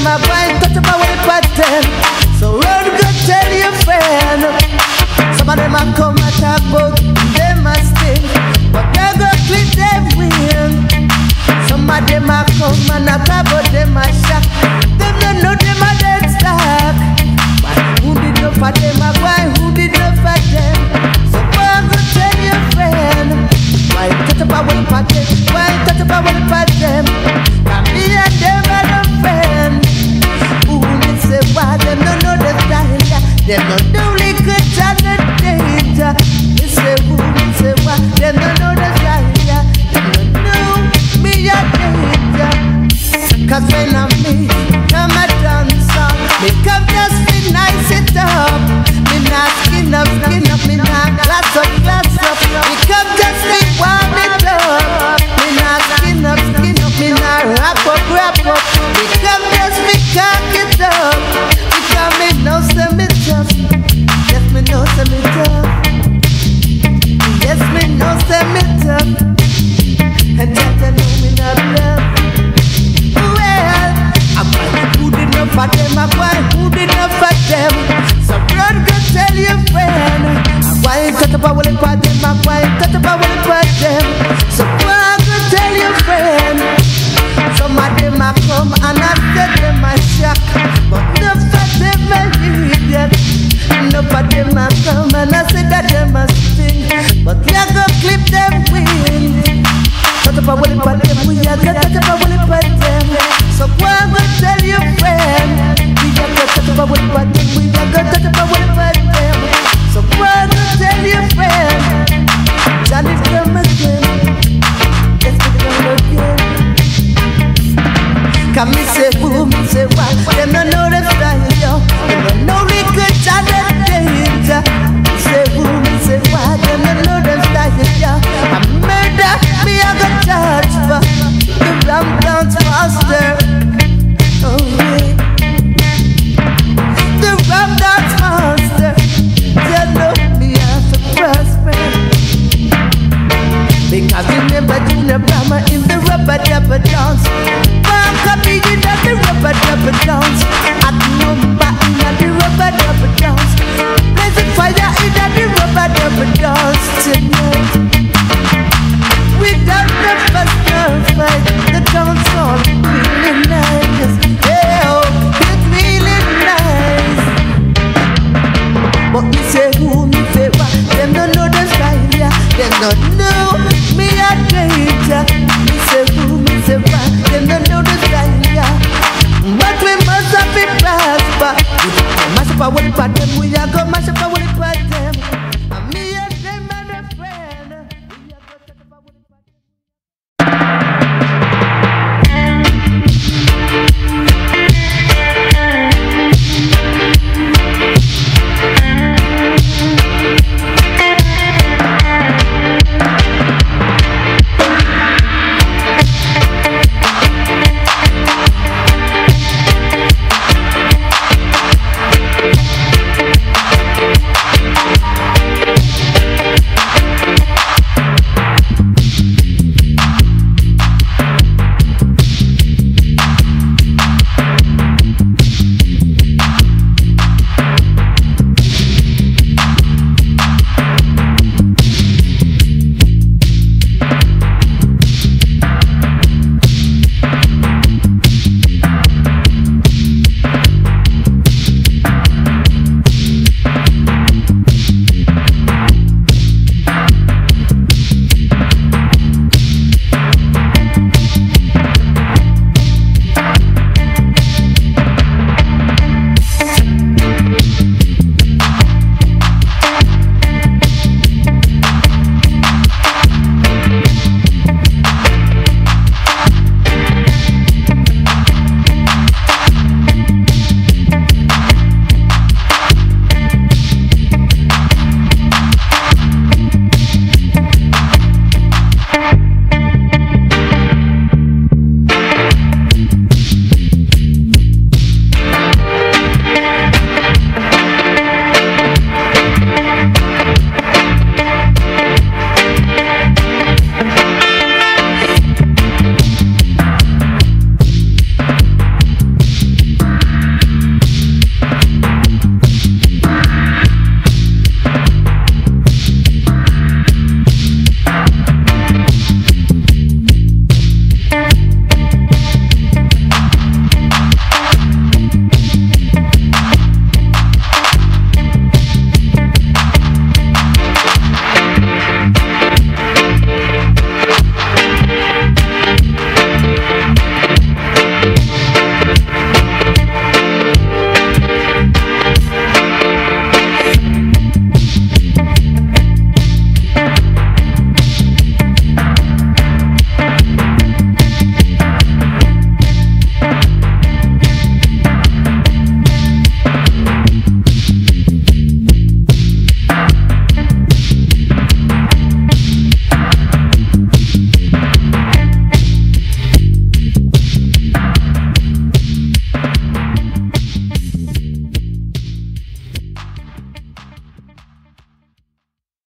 a wine, touch up a well pattern. So run, go tell your friend. Some of them a come and talk about them a sting, but they go clip them win. Some of them a come and a talk about them a shock. Them don't know them a dead stock. But who did not for them a why? Who did not for them? So run, go tell your friend. Why touch up a well pattern? Why touch up a well pattern? Come me and them a no friend. Who did say why? Them don't know the style. Them don't know liquor and the danger. Me say who, me say why? Them don't know the style. Them don't know me a danger. Cause when I'm me, come a dance song. Me come just be nice it up. Me not skin up, me not glass up. Me come just be warm it up. Me not skin up, me not wrap up. Me come just be cock it up. Because me know say me tough. Yes, me know say me tough. Yes, me know say me tough. And just know me not love. Well, I'm quite good enough for them. I'm quite good enough for them. So run, go tell your friend. I'm quite touch up a willing for them. I'm quite touch up a willing for them. So run, go tell your friend. Some of them a come and I said them a shock, but enough of them a idiot. Enough of them a come and I said that them a sting, but we are gonna clip them win. Touch up a willing for them, we are gonna touch up a willing for them. So go and go tell your friend. We are gonna touch up a willing for them, we are gonna touch up a willing for them. So go and go tell your friend. Johnny's come again. Let's get it on again. Come me say who, me say why. Them don't know the style, yo. Them don't know the good and the danger. Me say who, me say why. Them don't know the style, yo. I murder, me I got charged for. The ram dance master. Oh yeah. The ram dance master. You know me I have to prosper. Because remember Junior Brahma in the rubber dubber dance. Copy in the rubber dubber dance. At number in the rubber dubber dance. Blazing fire in the rubber dubber dance tonight. Without the first fight, the dance all really nice. Hey oh, it's really nice. But me say who, me say what? Them don't know the style, yeah. Them don't know me a danger. Me say who, me say what? Them don't know the style, yeah. But we must have it prosper. Mash up our will, but then we are gonna mash up our